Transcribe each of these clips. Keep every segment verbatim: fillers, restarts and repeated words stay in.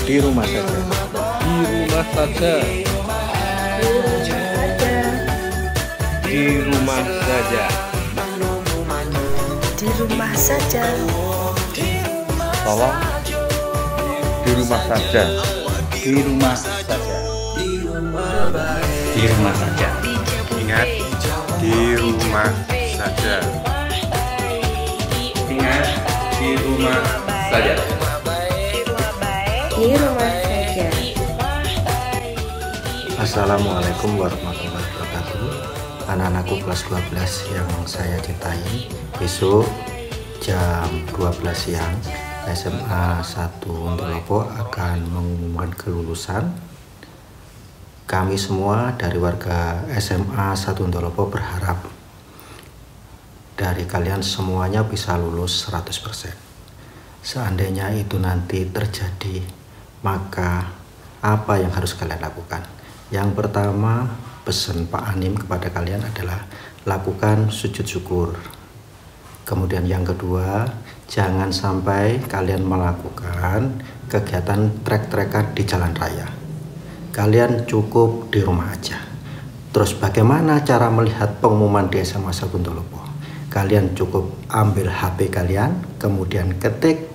Di rumah saja. Di rumah saja. Di rumah saja. Di rumah saja. Tolong di rumah saja. Di rumah saja. Di rumah saja. Ingat, di rumah saja. Ingat, di rumah saja. Di rumah saja. Assalamualaikum warahmatullahi wabarakatuh. Anak-anakku kelas dua belas yang saya cintai, besok jam dua belas siang S M A satu Ndolopo akan mengumumkan kelulusan. Kami semua dari warga S M A satu Ndolopo berharap dari kalian semuanya bisa lulus seratus persen. Seandainya itu nanti terjadi, maka apa yang harus kalian lakukan? Yang pertama, pesan Pak Anim kepada kalian adalah lakukan sujud syukur. Kemudian yang kedua, jangan sampai kalian melakukan kegiatan trek-trekan di jalan raya. Kalian cukup di rumah aja. Terus bagaimana cara melihat pengumuman di S M A satu Ndolopo? Kalian cukup ambil H P kalian, kemudian ketik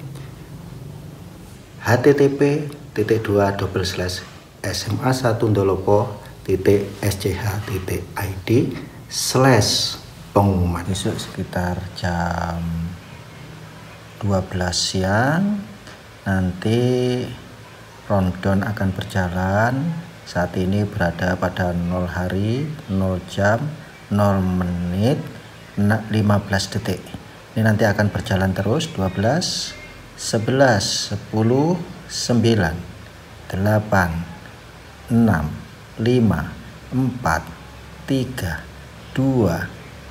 h t t p titik dua double slash s m a satu ndolopo titik s c h titik i d slash pengumuman. Besok sekitar jam dua belas siang nanti rundown akan berjalan. Saat ini berada pada nol hari, nol jam, nol menit, lima belas detik. Ini nanti akan berjalan terus. Dua belas, sebelas, sepuluh, sembilan, delapan, enam, lima, empat, tiga, dua,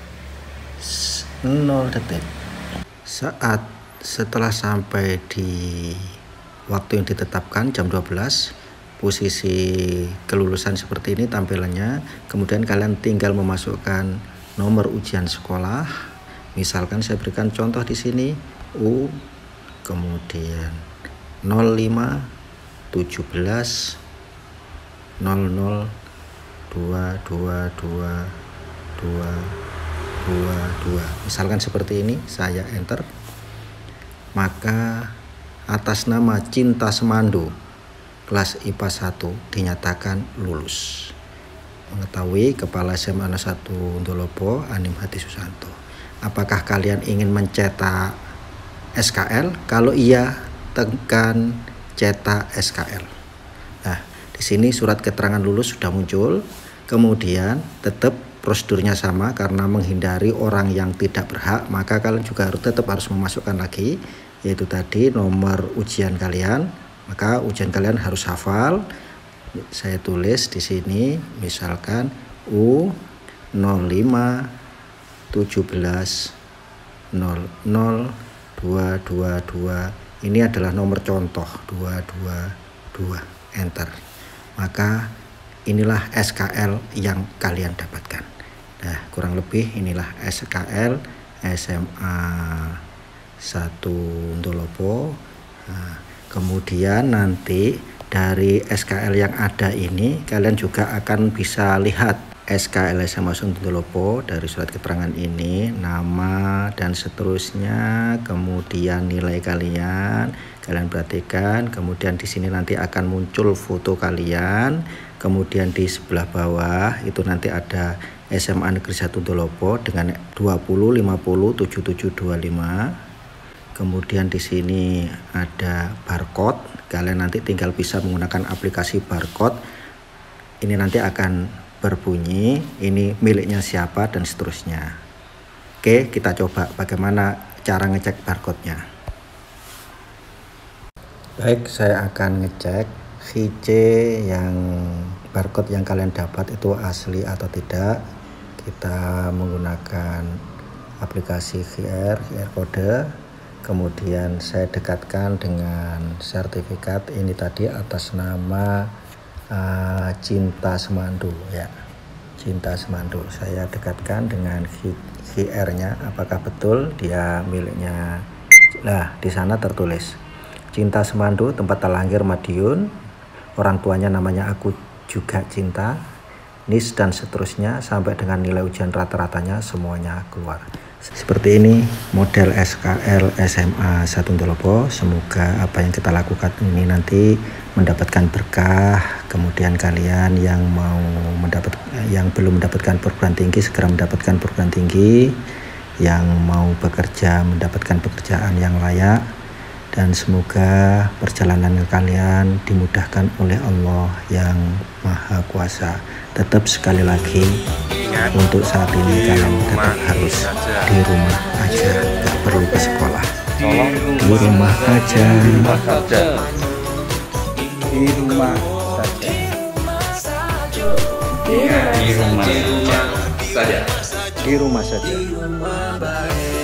nol detik. Saat setelah sampai di waktu yang ditetapkan jam dua belas, posisi kelulusan seperti ini tampilannya. Kemudian kalian tinggal memasukkan nomor ujian sekolah. Misalkan saya berikan contoh di sini U, kemudian nol lima tujuh belas nol nol dua dua dua dua dua dua. Misalkan seperti ini, saya enter. Maka atas nama Cinta Semando kelas I P A satu dinyatakan lulus. Mengetahui Kepala S M A satu Ndolopo Anim Hadi Susanto. Apakah kalian ingin mencetak S K L? Kalau iya, tekan cetak S K L. Nah, di sini surat keterangan lulus sudah muncul. Kemudian tetap prosedurnya sama, karena menghindari orang yang tidak berhak, maka kalian juga harus tetap harus memasukkan lagi, yaitu tadi nomor ujian kalian. Maka ujian kalian harus hafal. Saya tulis di sini, misalkan U nol lima tujuh belas nol nol dua dua dua. Ini adalah nomor contoh dua dua dua, enter. Maka inilah S K L yang kalian dapatkan. Nah, kurang lebih inilah S K L S M A satu Ndolopo. Nah, kemudian nanti dari S K L yang ada ini kalian juga akan bisa lihat S K L S M A satu Ndolopo dari surat keterangan ini, nama dan seterusnya, kemudian nilai kalian, kalian perhatikan. Kemudian di sini nanti akan muncul foto kalian. Kemudian di sebelah bawah itu nanti ada S M A Negeri satu Ndolopo dengan dua puluh, lima puluh, tujuh puluh tujuh, dua puluh lima. Kemudian di sini ada barcode. Kalian nanti tinggal bisa menggunakan aplikasi barcode. Ini nanti akan berbunyi ini miliknya siapa dan seterusnya. Oke, kita coba bagaimana cara ngecek barcode-nya. Baik, saya akan ngecek V C yang barcode yang kalian dapat itu asli atau tidak. Kita menggunakan aplikasi Q R, Q R kode. Kemudian saya dekatkan dengan sertifikat ini tadi atas nama uh, Cinta Semando ya. Cinta Semando. Saya dekatkan dengan Q R-nya apakah betul dia miliknya. Nah, di sana tertulis Cinta Semando, tempat lahir Madiun. Orang tuanya namanya Aku Juga Cinta, Nis dan seterusnya sampai dengan nilai ujian rata-ratanya semuanya keluar. Seperti ini model S K L S M A satu Ndolopo. Semoga apa yang kita lakukan ini nanti mendapatkan berkah. Kemudian kalian yang mau mendapat, yang belum mendapatkan perguruan tinggi segera mendapatkan perguruan tinggi, yang mau bekerja mendapatkan pekerjaan yang layak, dan semoga perjalanan kalian dimudahkan oleh Allah yang Maha Kuasa. Tetap sekali lagi, Ingat, untuk saat ini kalian tetap rumah harus saja. di rumah aja, gak perlu ke sekolah. Tolong Di rumah aja. di rumah saja. Di rumah saja. Di rumah Di rumah saja. Di rumah saja.